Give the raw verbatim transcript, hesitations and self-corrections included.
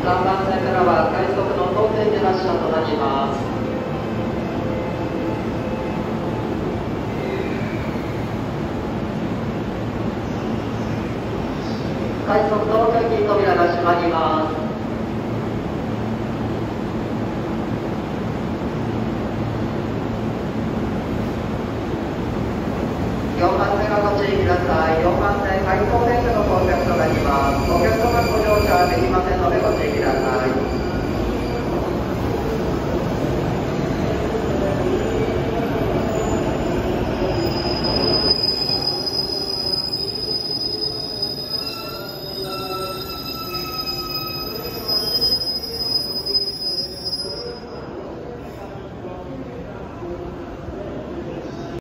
さんばん線からは快速の当選時発車となります。快速東京駅扉が閉まります。